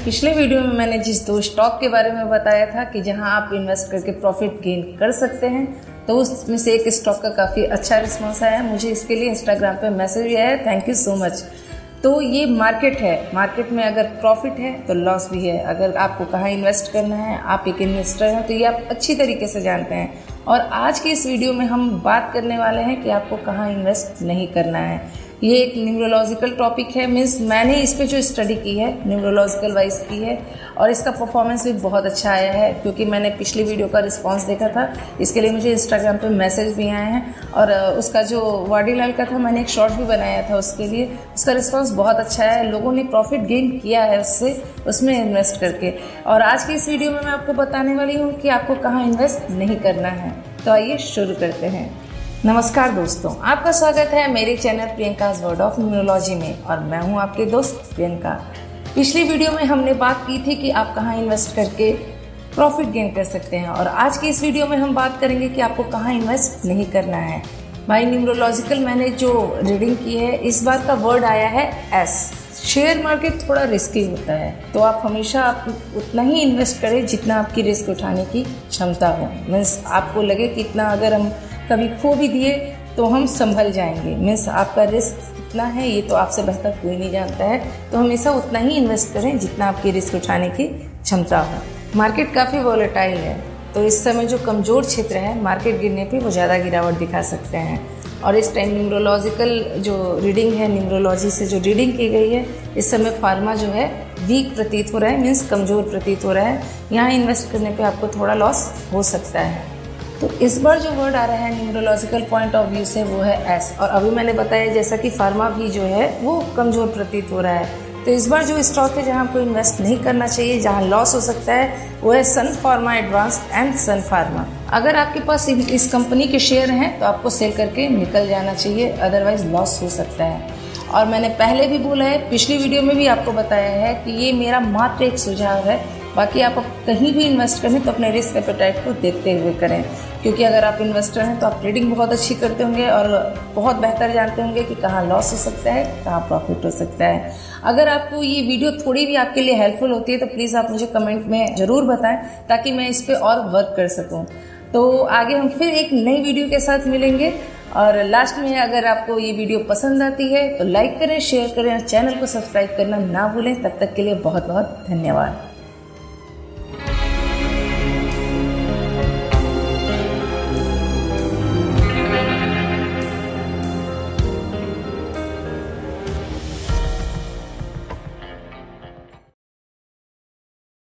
पिछले वीडियो में मैंने जिस 2 स्टॉक के बारे में बताया था कि जहां आप इन्वेस्ट करके प्रॉफिट गेन कर सकते हैं, तो उसमें से एक स्टॉक का काफ़ी अच्छा रिस्पॉन्स आया। मुझे इसके लिए इंस्टाग्राम पे मैसेज भी आया, थैंक यू सो मच। तो ये मार्केट है, मार्केट में अगर प्रॉफिट है तो लॉस भी है। अगर आपको कहाँ इन्वेस्ट करना है, आप एक इन्वेस्टर हैं तो ये आप अच्छी तरीके से जानते हैं। और आज की इस वीडियो में हम बात करने वाले हैं कि आपको कहाँ इन्वेस्ट नहीं करना है। ये एक न्यूमरोलॉजिकल टॉपिक है, मीन्स मैंने इस पे जो स्टडी की है न्यूमरोलॉजिकल वाइज की है और इसका परफॉर्मेंस भी बहुत अच्छा आया है, क्योंकि मैंने पिछली वीडियो का रिस्पांस देखा था। इसके लिए मुझे इंस्टाग्राम पे मैसेज भी आए हैं और उसका जो वाडीलाल का था, मैंने एक शॉर्ट भी बनाया था उसके लिए, उसका रिस्पांस बहुत अच्छा है। लोगों ने प्रॉफिट गेन किया है उसमें इन्वेस्ट करके। और आज की इस वीडियो में मैं आपको बताने वाली हूँ कि आपको कहाँ इन्वेस्ट नहीं करना है। तो आइए शुरू करते हैं। नमस्कार दोस्तों, आपका स्वागत है मेरे channel Priyanka's word of numerology में और मैं हूं आपके दोस्त प्रियंका। पिछली वीडियो में हमने बात की थी कि आप कहां इन्वेस्ट करके प्रॉफिट गेन कर सकते हैं और आज की इस वीडियो में हम बात करेंगे कि आपको कहां इन्वेस्ट नहीं करना है। भाई न्यूमरोलॉजिकल मैंने जो रीडिंग की है, इस बार का वर्ड आया है एस। शेयर मार्केट थोड़ा रिस्की होता है, तो आप हमेशा उतना ही इन्वेस्ट करें जितना आपकी रिस्क उठाने की क्षमता हो। मीन्स आपको लगे कि इतना अगर हम कभी खो भी दिए तो हम संभल जाएंगे, मीन्स आपका रिस्क कितना है ये तो आपसे बेहतर कोई नहीं जानता है। तो हमेशा उतना ही इन्वेस्ट करें जितना आपकी रिस्क उठाने की क्षमता हो। मार्केट काफ़ी वॉलेटाइल है, तो इस समय जो कमज़ोर क्षेत्र है मार्केट गिरने पे वो ज़्यादा गिरावट दिखा सकते हैं। और इस टाइम न्यूमरोलॉजिकल जो रीडिंग है, न्यूमरोलॉजी से जो रीडिंग की गई है, इस समय फार्मा जो है वीक प्रतीत हो रहा है, मीन्स कमज़ोर प्रतीत हो रहा है। यहाँ इन्वेस्ट करने पे आपको थोड़ा लॉस हो सकता है। तो इस बार जो वर्ड आ रहा है न्यूमरोलॉजिकल पॉइंट ऑफ व्यू से वो है एस। और अभी मैंने बताया जैसा कि फार्मा भी जो है वो कमज़ोर प्रतीत हो रहा है। तो इस बार जो स्टॉक है जहाँ आपको इन्वेस्ट नहीं करना चाहिए, जहाँ लॉस हो सकता है, वो है Sun Pharma Advanced and Sun Pharma. अगर आपके पास इस कंपनी के शेयर हैं तो आपको सेल करके निकल जाना चाहिए, अदरवाइज लॉस हो सकता है। और मैंने पहले भी बोला है, पिछली वीडियो में भी आपको बताया है कि ये मेरा मात्र एक सुझाव है। बाकी आप कहीं भी इन्वेस्ट करें तो अपने रिस्क एपेटाइट को देखते हुए करें, क्योंकि अगर आप इन्वेस्टर हैं तो आप ट्रेडिंग बहुत अच्छी करते होंगे और बहुत बेहतर जानते होंगे कि कहाँ लॉस हो सकता है, कहाँ प्रॉफिट हो सकता है। अगर आपको ये वीडियो थोड़ी भी आपके लिए हेल्पफुल होती है तो प्लीज़ आप मुझे कमेंट में ज़रूर बताएं, ताकि मैं इस पर और वर्क कर सकूँ। तो आगे हम फिर एक नई वीडियो के साथ मिलेंगे। और लास्ट में अगर आपको ये वीडियो पसंद आती है तो लाइक करें, शेयर करें और चैनल को सब्सक्राइब करना ना भूलें। तब तक के लिए बहुत बहुत धन्यवाद।